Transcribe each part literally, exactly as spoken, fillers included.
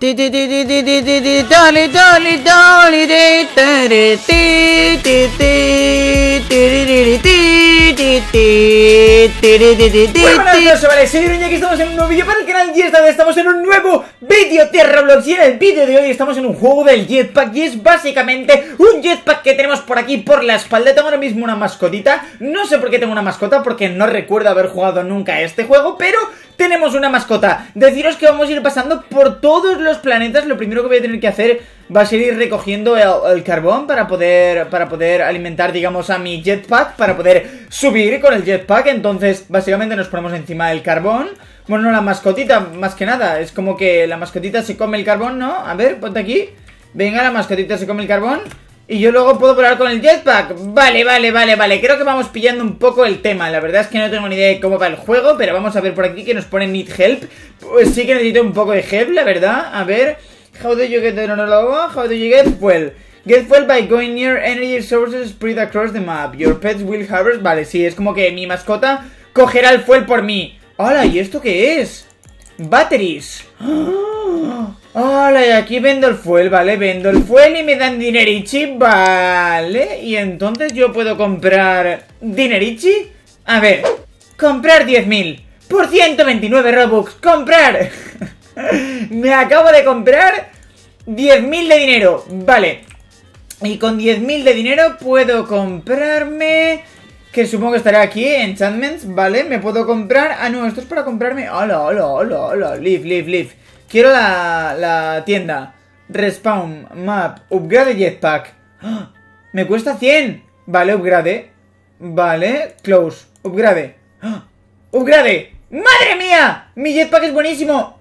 Dale, dale, dale, de, tere, ti, ti, ti, tiriri, ti, ti, ti, tiriri, ti, ti. Muy buenas noches, chavales, soy Iruña, aquí estamos en un nuevo vídeo para el canal y esta vez estamos en un nuevo vídeo de Roblox. Y en el vídeo de hoy estamos en un juego del jetpack y es básicamente un jetpack que tenemos por aquí por la espalda. Tengo ahora mismo una mascotita, no sé por qué tengo una mascota porque no recuerdo haber jugado nunca a este juego, pero tenemos una mascota. Deciros que vamos a ir pasando por todos los planetas. Lo primero que voy a tener que hacer va a ser ir recogiendo el, el carbón para poder, para poder alimentar, digamos, a mi jetpack, para poder subir con el jetpack. Entonces, básicamente nos ponemos encima del carbón. Bueno, no, la mascotita, más que nada. Es como que la mascotita se come el carbón, ¿no? A ver, ponte aquí. Venga, la mascotita se come el carbón y yo luego puedo volar con el jetpack. Vale, vale, vale, vale. Creo que vamos pillando un poco el tema. La verdad es que no tengo ni idea de cómo va el juego, pero vamos a ver por aquí que nos pone need help. Pues sí que necesito un poco de help, la verdad. A ver. How do you get the lava? How do you get fuel? Get fuel by going near energy sources spread across the map. Your pets will harvest. Vale, sí, es como que mi mascota cogerá el fuel por mí. Hola, ¿y esto qué es? Batteries. Hola, y aquí vendo el fuel, ¿vale? Vendo el fuel y me dan dinerichi, ¿vale? Y entonces yo puedo comprar dinerichi. A ver, comprar diez mil por ciento veintinueve Robux. Comprar. Me acabo de comprar diez mil de dinero, vale. Y con diez mil de dinero puedo comprarme, que supongo que estará aquí, enchantments, ¿vale? Me puedo comprar... Ah, no, esto es para comprarme... Hola, hola, hola, hola, leave, leave, leave. Quiero la, la tienda. Respawn, map, upgrade jetpack. ¡Ah! Me cuesta cien. Vale, upgrade. Vale, close, upgrade. ¡Ah! Upgrade. ¡Madre mía! Mi jetpack es buenísimo.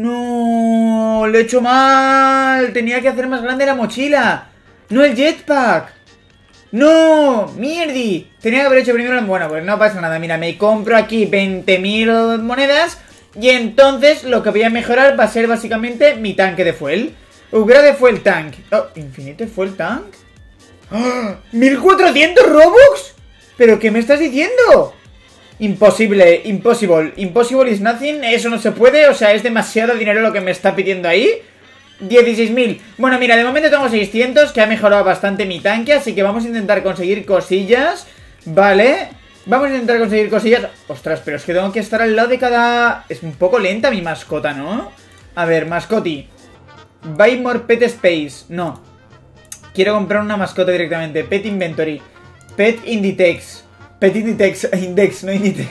No, lo he hecho mal. Tenía que hacer más grande la mochila, no el jetpack. No, mierdi. Tenía que haber hecho primero... Bueno, pues no pasa nada. Mira, me compro aquí veinte mil monedas y entonces lo que voy a mejorar va a ser básicamente mi tanque de fuel. Upgrade fuel tank. Oh, infinite fuel tank. ¡Oh! ¿mil cuatrocientos Robux? ¿Pero qué me estás diciendo? Imposible, impossible, impossible is nothing. Eso no se puede, o sea, es demasiado dinero lo que me está pidiendo ahí. Dieciséis mil. Bueno, mira, de momento tengo seiscientos, que ha mejorado bastante mi tanque, así que vamos a intentar conseguir cosillas. Vale, vamos a intentar conseguir cosillas. Ostras, pero es que tengo que estar al lado de cada... Es un poco lenta mi mascota, ¿no? A ver, mascoti. Buy more pet space. No, quiero comprar una mascota directamente. Pet inventory. Pet inditex. Pet Inditex, Index, no Inditex.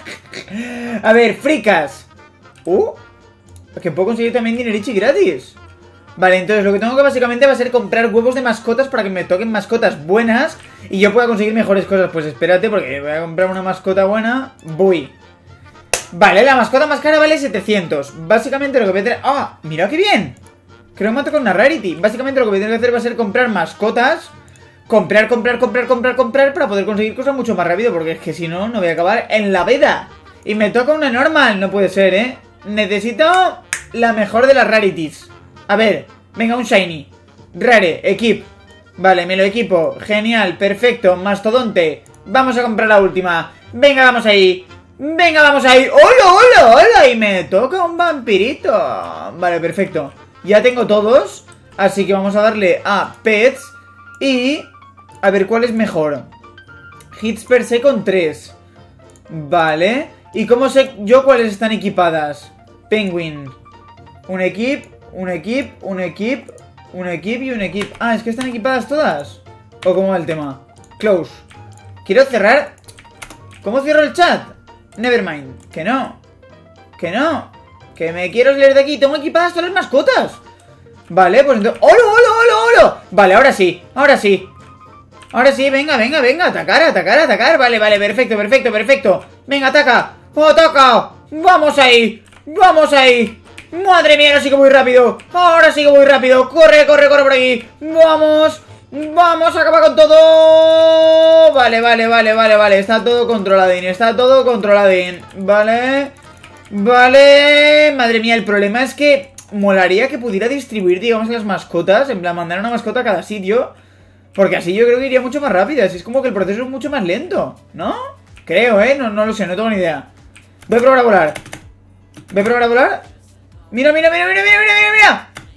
A ver, fricas. Uh, que puedo conseguir también dinerichi gratis. Vale, entonces lo que tengo que básicamente va a ser comprar huevos de mascotas para que me toquen mascotas buenas y yo pueda conseguir mejores cosas. Pues espérate, porque voy a comprar una mascota buena. Voy. Vale, la mascota más cara vale setecientos. Básicamente lo que voy a tener... ¡Ah! ¡Mira qué bien! Creo que mato con una rarity. Básicamente lo que voy a tener que hacer va a ser comprar mascotas. Comprar, comprar, comprar, comprar, comprar para poder conseguir cosas mucho más rápido, porque es que si no, no voy a acabar en la vida. Y me toca una normal, no puede ser, ¿eh? Necesito la mejor de las rarities. A ver, venga, un shiny. Rare, equip. Vale, me lo equipo, genial, perfecto, mastodonte. Vamos a comprar la última. Venga, vamos ahí. Venga, vamos ahí. ¡Hola, hola, hola! Y me toca un vampirito. Vale, perfecto. Ya tengo todos, así que vamos a darle a pets. Y... a ver, ¿cuál es mejor? Hits per second tres. Vale. ¿Y cómo sé yo cuáles están equipadas? Penguin. Un equip, un equip, un equip, un equip y un equip. Ah, es que están equipadas todas. ¿O cómo va el tema? Close. Quiero cerrar. ¿Cómo cierro el chat? Nevermind. Que no. Que no. Que me quiero salir de aquí. Tengo equipadas todas las mascotas. Vale, pues entonces... ¡Hola, hola, hola, hola! Vale, ahora sí, ahora sí. Ahora sí, venga, venga, venga. Atacar, atacar, atacar. Vale, vale, perfecto, perfecto, perfecto. Venga, ataca, ataca. Vamos ahí, vamos ahí. Madre mía, ahora sí que voy rápido. Ahora sí que voy rápido. Corre, corre, corre por aquí. Vamos, vamos, acaba con todo. Vale, vale, vale, vale, vale. Está todo controladín, está todo controladín. Vale, vale. Madre mía, el problema es que molaría que pudiera distribuir, digamos, las mascotas. En plan, mandar una mascota a cada sitio, porque así yo creo que iría mucho más rápido. Así es como que el proceso es mucho más lento, ¿no? Creo, ¿eh? No, no lo sé, no tengo ni idea. Voy a probar a volar. Voy a probar a volar. Mira, mira, mira, mira, mira, mira, mira.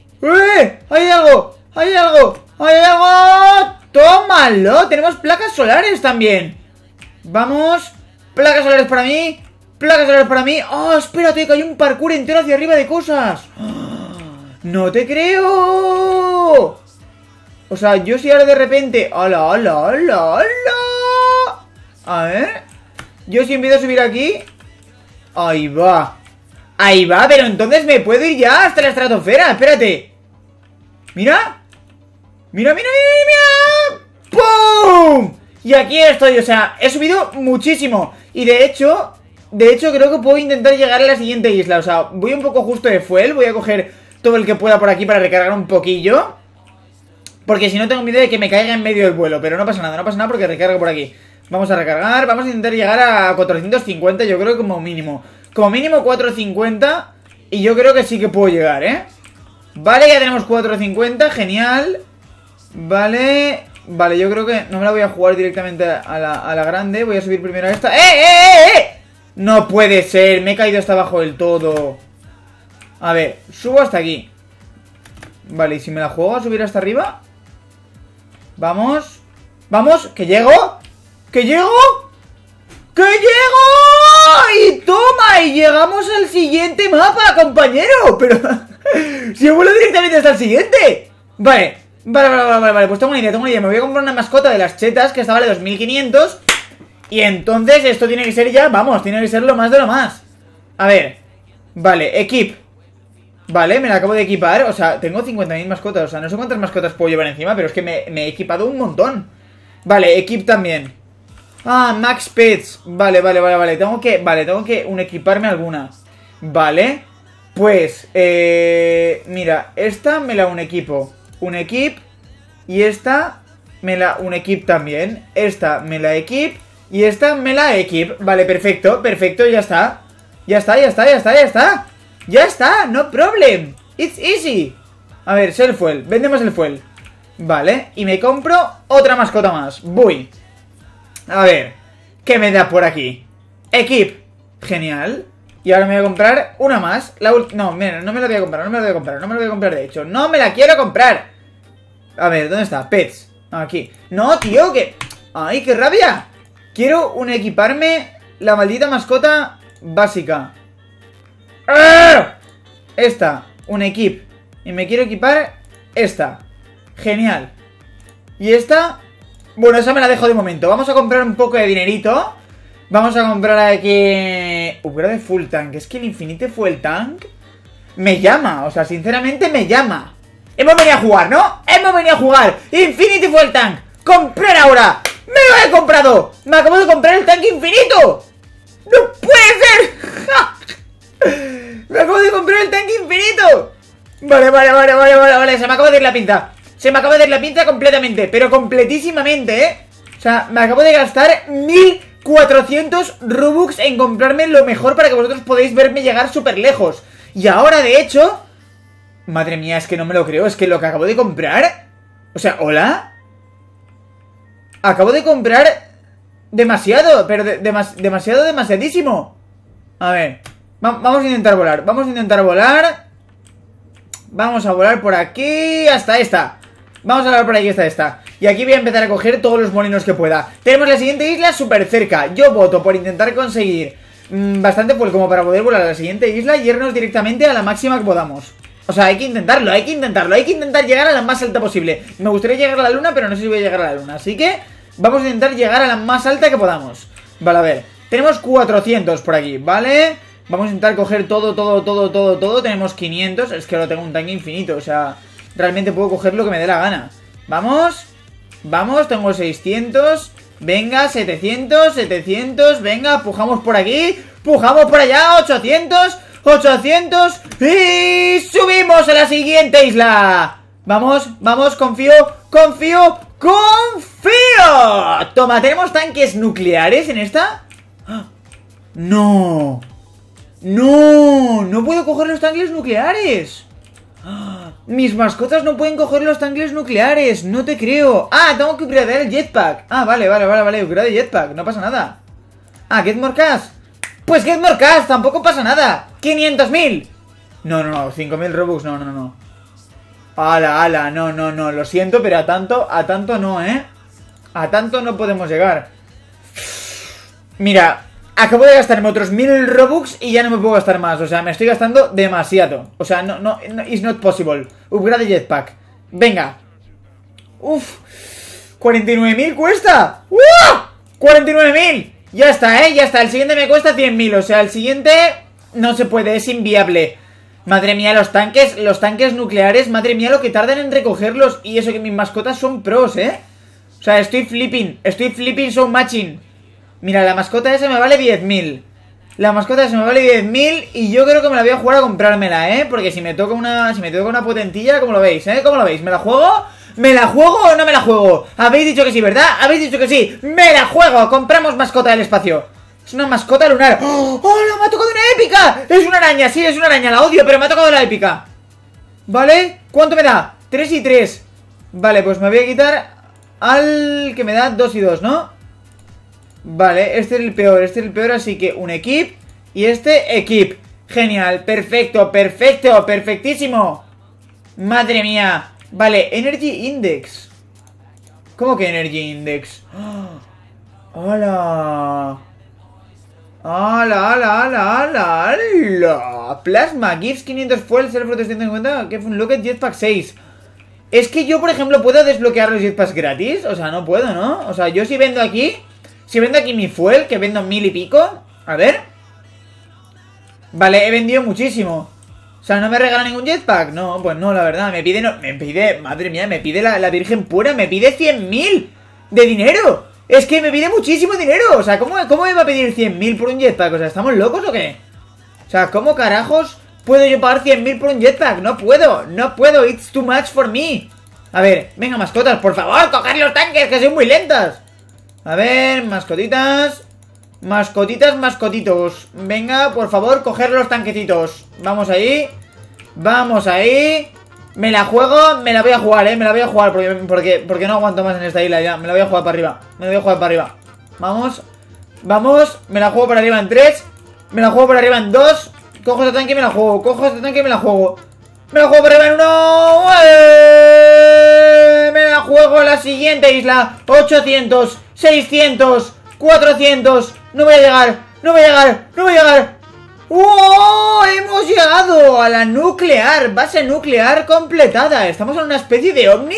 ¡Míralo! Tenemos placas solares también. Vamos. Placas solares para mí. Placas solares para mí. ¡Oh, espérate! Que hay un parkour entero hacia arriba de cosas. ¡No te creo! O sea, yo si ahora de repente... ¡Hala, hala, hala, hala! A ver... Yo si empiezo a subir aquí... Ahí va. Ahí va, pero entonces me puedo ir ya hasta la estratosfera. Espérate. Mira. Mira, mira, mira, mira. ¡Pum! Y aquí estoy, o sea, he subido muchísimo. Y de hecho... De hecho creo que puedo intentar llegar a la siguiente isla. O sea, voy un poco justo de fuel. Voy a coger todo el que pueda por aquí para recargar un poquillo. Porque si no tengo miedo de que me caiga en medio del vuelo. Pero no pasa nada, no pasa nada porque recargo por aquí. Vamos a recargar, vamos a intentar llegar a cuatrocientos cincuenta, yo creo, como mínimo. Como mínimo cuatrocientos cincuenta. Y yo creo que sí que puedo llegar, ¿eh? Vale, ya tenemos cuatrocientos cincuenta, genial. Vale, vale, yo creo que no me la voy a jugar directamente a la, a la grande. Voy a subir primero a esta. ¡Eh, eh, eh, eh! No puede ser, me he caído hasta abajo del todo. A ver, subo hasta aquí. Vale, ¿y si me la juego a subir hasta arriba? Vamos. Vamos, que llego. ¡Que llego! ¡Que llego! ¡Y toma! Y llegamos al siguiente mapa, compañero. Pero... si vuelo directamente hasta el siguiente. Vale, vale, vale, vale, vale. Pues tengo una idea, tengo una idea. Me voy a comprar una mascota de las chetas que esta vale dos mil quinientos. Y entonces esto tiene que ser ya, vamos, tiene que ser lo más de lo más. A ver, vale, equip. Vale, me la acabo de equipar. O sea, tengo cincuenta mil mascotas. O sea, no sé cuántas mascotas puedo llevar encima, pero es que me, me he equipado un montón. Vale, equip también. Ah, Max Pets. Vale, vale, vale, vale. Tengo que, vale, tengo que un equiparme alguna. Vale. Pues, eh... mira, esta me la un equipo. Un equip. Y esta me la un equip también. Esta me la equip. Y esta me la equip. Vale, perfecto, perfecto, ya está. Ya está, ya está, ya está, ya está. Ya está, no problem. It's easy. A ver, sell fuel, vendemos el fuel. Vale, y me compro otra mascota más. Voy. A ver, ¿qué me da por aquí? Equip, genial. Y ahora me voy a comprar una más. La no, mira, no me la voy a comprar, no me la voy a comprar. No me la voy a comprar, de hecho, no me la quiero comprar. A ver, ¿dónde está? Pets, aquí. No, tío, que... ¡Ay, qué rabia! Quiero un equiparme la maldita mascota básica. ¡Ah! Esta, un equip. Y me quiero equipar esta. Genial. Y esta... Bueno, esa me la dejo de momento. Vamos a comprar un poco de dinerito. Vamos a comprar aquí... Upgrade full tank. Es que el Infinite Fuel Tank me llama. O sea, sinceramente me llama. Hemos venido a jugar, ¿no? Hemos venido a jugar. Infinity Fuel Tank. ¡Comprar ahora! ¡Me lo he comprado! ¡Me acabo de comprar el tanque infinito! ¡No puede ser! ¡Me acabo de comprar el tanque infinito! Vale, vale, vale, vale, vale, vale. Se me acaba de ir la pinta. Se me acaba de ir la pinta completamente. Pero completísimamente, ¿eh? O sea, me acabo de gastar mil cuatrocientos Robux en comprarme lo mejor para que vosotros podáis verme llegar súper lejos. Y ahora, de hecho... Madre mía, es que no me lo creo. Es que lo que acabo de comprar... O sea, ¿hola? Acabo de comprar demasiado, pero de, demas, demasiado, demasiadísimo. A ver, va, vamos a intentar volar. Vamos a intentar volar. Vamos a volar por aquí hasta esta. Vamos a volar por aquí hasta esta. Y aquí voy a empezar a coger todos los molinos que pueda. Tenemos la siguiente isla súper cerca. Yo voto por intentar conseguir mmm, bastante fuel como para poder volar a la siguiente isla y irnos directamente a la máxima que podamos. O sea, hay que intentarlo, hay que intentarlo. Hay que intentar llegar a la más alta posible. Me gustaría llegar a la luna, pero no sé si voy a llegar a la luna. Así que... vamos a intentar llegar a la más alta que podamos. Vale, a ver, tenemos cuatrocientos por aquí, ¿vale? Vamos a intentar coger todo, todo, todo, todo, todo. Tenemos quinientos, es que ahora tengo un tanque infinito. O sea, realmente puedo coger lo que me dé la gana. Vamos, vamos, tengo seiscientos. Venga, setecientos, setecientos. Venga, pujamos por aquí, pujamos por allá, ochocientos, ochocientos. Y subimos a la siguiente isla. Vamos, vamos, confío, confío, confío. Toma, ¿tenemos tanques nucleares en esta? No. No, no puedo coger los tanques nucleares. Mis mascotas no pueden coger los tanques nucleares. No te creo. Ah, tengo que upgradear el jetpack. Ah, vale, vale, vale, vale, upgrade el jetpack, no pasa nada. Ah, get more cash. Pues get more cash, tampoco pasa nada. quinientos mil. No, no, no, cinco mil Robux, no, no, no. Ala, ala, no, no, no, lo siento, pero a tanto, a tanto no, ¿eh? A tanto no podemos llegar. Mira, acabo de gastarme otros mil Robux y ya no me puedo gastar más. O sea, me estoy gastando demasiado. O sea, no, no, no it's not possible. Upgrade jetpack. Venga. Uf. cuarenta y nueve mil cuesta. ¡Uh! cuarenta y nueve mil. Ya está, eh, ya está. El siguiente me cuesta cien mil. O sea, el siguiente no se puede, es inviable. Madre mía, los tanques, los tanques nucleares. Madre mía, lo que tardan en recogerlos. Y eso que mis mascotas son pros, eh. O sea, estoy flipping. Estoy flipping so matching. Mira, la mascota esa me vale diez mil. La mascota esa me vale diez mil. Y yo creo que me la voy a jugar a comprármela, ¿eh? Porque si me toca una Si me toca una potentilla, ¿cómo lo veis, eh? ¿Cómo lo veis? ¿Me la juego? ¿Me la juego o no me la juego? Habéis dicho que sí, ¿verdad? Habéis dicho que sí. ¡Me la juego! Compramos mascota del espacio. Es una mascota lunar. ¡Oh! ¡Hola! ¡Me ha tocado una épica! Es una araña, sí, es una araña. La odio, pero me ha tocado la épica. ¿Vale? ¿Cuánto me da? tres y tres. Vale, pues me voy a quitar al que me da dos y dos, ¿no? Vale, este es el peor, este es el peor, así que un equip y este equip. Genial, perfecto, perfecto, perfectísimo. Madre mía. Vale, Energy Index. ¿Cómo que Energy Index? ¡Hola! ¡Hala, hala, hala, hala, hala! Plasma, Gives quinientos fuel, Self trescientos cincuenta, que fue un Locket Jetpack seis. Es que yo, por ejemplo, ¿puedo desbloquear los jetpacks gratis? O sea, no puedo, ¿no? O sea, yo si vendo aquí... Si vendo aquí mi fuel, que vendo mil y pico. A ver. Vale, he vendido muchísimo. O sea, ¿no me regala ningún jetpack? No, pues no, la verdad. Me pide, no, me pide, madre mía, me pide la, la virgen pura. Me pide cien mil de dinero. Es que me pide muchísimo dinero. O sea, ¿cómo, cómo me va a pedir cien mil por un jetpack? O sea, ¿estamos locos o qué? O sea, ¿cómo carajos puedo yo pagar cien mil por un jetpack? No puedo, no puedo. It's too much for me. A ver, venga, mascotas, por favor, coger los tanques, que son muy lentas. A ver, mascotitas. Mascotitas, mascotitos. Venga, por favor, coger los tanquecitos. Vamos ahí. Vamos ahí. Me la juego, me la voy a jugar, eh. Me la voy a jugar porque, porque, porque no aguanto más en esta isla ya. Me la voy a jugar para arriba. Me la voy a jugar para arriba. Vamos. Vamos. Me la juego para arriba en tres. Me la juego para arriba en dos. Cojo este tanque y me la juego. Cojo este tanque y me la juego. Me la juego para arriba en uno. ¡Ué! Me la juego en la siguiente isla. ochocientos. seiscientos, cuatrocientos. No voy a llegar, no voy a llegar, no voy a llegar. ¡Oh! Hemos llegado a la nuclear, base nuclear completada. Estamos en una especie de ovni.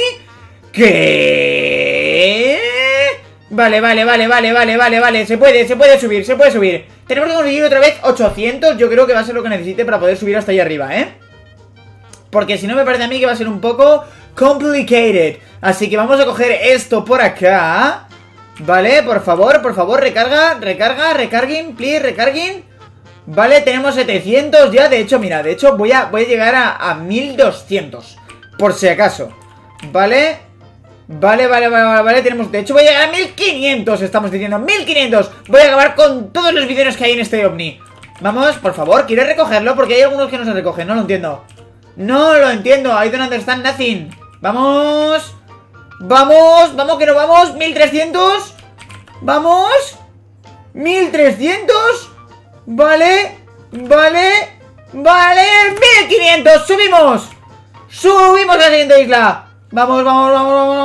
¿Qué? Vale, vale, vale, vale, vale, vale, vale. Se puede, se puede subir, se puede subir. Tenemos que conseguir otra vez ochocientos. Yo creo que va a ser lo que necesite para poder subir hasta allá arriba, ¿eh? Porque si no me parece a mí que va a ser un poco complicated. Así que vamos a coger esto por acá. Vale, por favor, por favor, recarga, recarga, recarguen, please, recarguen. Vale, tenemos setecientos ya. De hecho, mira, de hecho voy a, voy a llegar a, a mil doscientos, por si acaso. Vale. Vale, vale, vale, vale, vale. Tenemos, de hecho voy a llegar a mil quinientos. Estamos diciendo mil quinientos. Voy a acabar con todos los bidones que hay en este ovni. Vamos, por favor, quiero recogerlo porque hay algunos que no se recogen, no lo entiendo. No lo entiendo, I don't understand nothing. Vamos. Vamos, vamos que no vamos. Mil trescientos. Vamos. Mil trescientos. Vale. Vale. Vale. Mil quinientos. Subimos. Subimos a la siguiente isla. Vamos, vamos, vamos,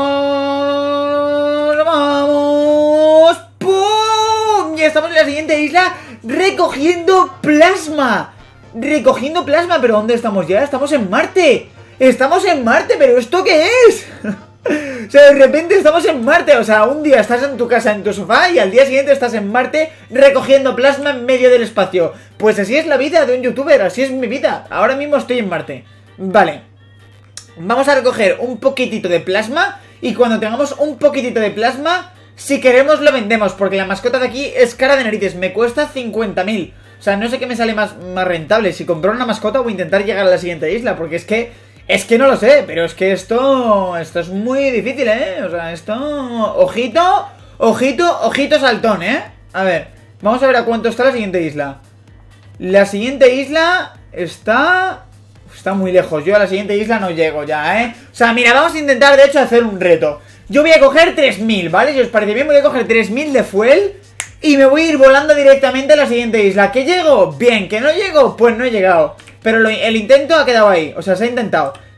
vamos. Vamos. ¡Pum! Ya estamos en la siguiente isla recogiendo plasma. Recogiendo plasma. ¿Pero dónde estamos ya? Estamos en Marte. Estamos en Marte. ¿Pero esto qué es? O sea, de repente estamos en Marte. O sea, un día estás en tu casa, en tu sofá, y al día siguiente estás en Marte recogiendo plasma en medio del espacio. Pues así es la vida de un youtuber, así es mi vida. Ahora mismo estoy en Marte. Vale. Vamos a recoger un poquitito de plasma. Y cuando tengamos un poquitito de plasma, si queremos lo vendemos, porque la mascota de aquí es cara de narices. Me cuesta cincuenta mil. O sea, no sé qué me sale más, más rentable, si comprar una mascota o intentar llegar a la siguiente isla. Porque es que... Es que no lo sé, pero es que esto... Esto es muy difícil, ¿eh? O sea, esto... Ojito, ojito, ojito saltón, ¿eh? A ver, vamos a ver a cuánto está la siguiente isla. La siguiente isla está... Está muy lejos, yo a la siguiente isla no llego ya, ¿eh? O sea, mira, vamos a intentar de hecho hacer un reto. Yo voy a coger tres mil, ¿vale? Si os parece bien, voy a coger tres mil de fuel y me voy a ir volando directamente a la siguiente isla. ¿Que llego? Bien, ¿que no llego? Pues no he llegado. Pero lo, el intento ha quedado ahí, o sea, se ha intentado.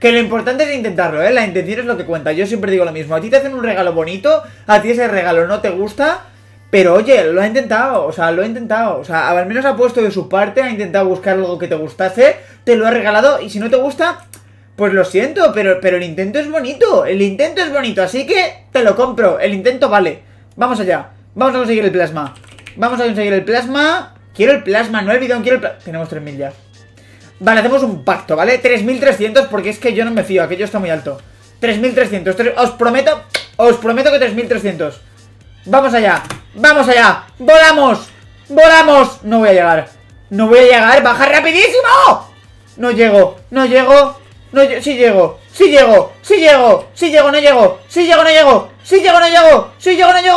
Que lo importante es intentarlo, ¿eh? La intención es lo que cuenta. Yo siempre digo lo mismo. A ti te hacen un regalo bonito, a ti ese regalo no te gusta, pero oye, lo ha intentado, o sea, lo ha intentado. O sea, al menos ha puesto de su parte, ha intentado buscar algo que te gustase, te lo ha regalado y si no te gusta, pues lo siento, pero, pero el intento es bonito. El intento es bonito, así que te lo compro. El intento vale. Vamos allá. Vamos a conseguir el plasma. Vamos a conseguir el plasma. Quiero el plasma, no el bidón, quiero el plasma. Tenemos tres mil ya. Vale, hacemos un pacto, ¿vale? tres mil trescientos porque es que yo no me fío, aquello está muy alto. tres mil trescientos, os prometo, os prometo que tres mil trescientos. Vamos allá, vamos allá. ¡Volamos! ¡Volamos! No voy a llegar. No voy a llegar, baja rapidísimo. No llego, no llego. No, sí llego, sí llego, sí llego, sí llego, no llego, sí llego, no llego, sí llego, no llego, sí llego, no llego.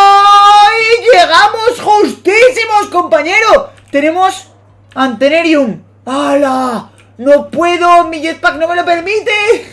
¡Y llegamos justísimos, compañero! Tenemos Antenerium. ¡Hala! ¡No puedo! ¡Mi jetpack no me lo permite!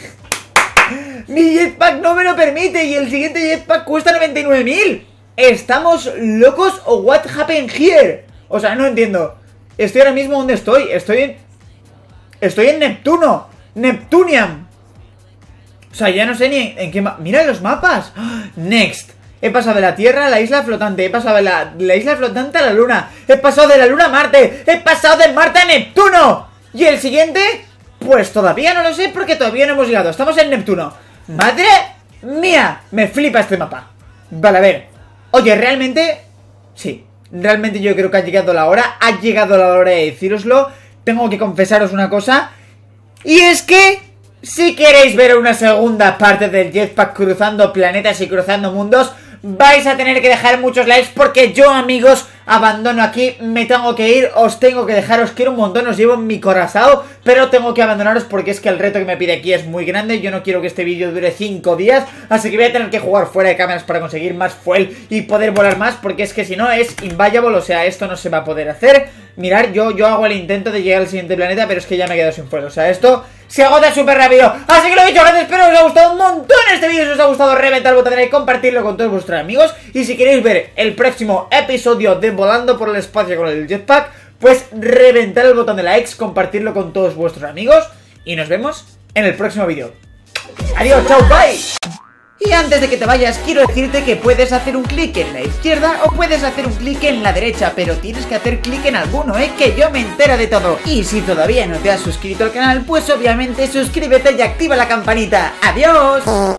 ¡Mi jetpack no me lo permite! Y el siguiente jetpack cuesta noventa y nueve mil. ¿Estamos locos o what happened here? O sea, no entiendo. Estoy ahora mismo donde estoy. Estoy en... Estoy en Neptuno. Neptunium. O sea, ya no sé ni en, en qué... ¡Mira los mapas! Next. He pasado de la Tierra a la isla flotante. He pasado de la, la isla flotante a la Luna. He pasado de la Luna a Marte. He pasado de Marte a Neptuno. ¿Y el siguiente? Pues todavía no lo sé porque todavía no hemos llegado. Estamos en Neptuno. ¡Madre mía! Me flipa este mapa. Vale, a ver. Oye, realmente... Sí, realmente yo creo que ha llegado la hora. Ha llegado la hora de decíroslo. Tengo que confesaros una cosa. Y es que... si queréis ver una segunda parte del jetpack cruzando planetas y cruzando mundos, vais a tener que dejar muchos likes porque yo, amigos, abandono aquí, me tengo que ir, os tengo que dejar, os quiero un montón, os llevo en mi corazón, pero tengo que abandonaros porque es que el reto que me pide aquí es muy grande, yo no quiero que este vídeo dure cinco días, así que voy a tener que jugar fuera de cámaras para conseguir más fuel y poder volar más, porque es que si no es inviable, o sea, esto no se va a poder hacer. Mirad, yo, yo hago el intento de llegar al siguiente planeta, pero es que ya me he quedado sin fuel, o sea, esto se agota súper rápido. Así que lo he dicho, gente, espero que os haya gustado un montón este vídeo. Si os ha gustado, reventar el botón de like, compartirlo con todos vuestros amigos. Y si queréis ver el próximo episodio de Volando por el Espacio con el Jetpack, pues reventar el botón de likes, compartirlo con todos vuestros amigos. Y nos vemos en el próximo vídeo. Adiós, chao, bye. Y antes de que te vayas, quiero decirte que puedes hacer un clic en la izquierda o puedes hacer un clic en la derecha, pero tienes que hacer clic en alguno, ¿eh? Que yo me entero de todo. Y si todavía no te has suscrito al canal, pues obviamente suscríbete y activa la campanita. ¡Adiós!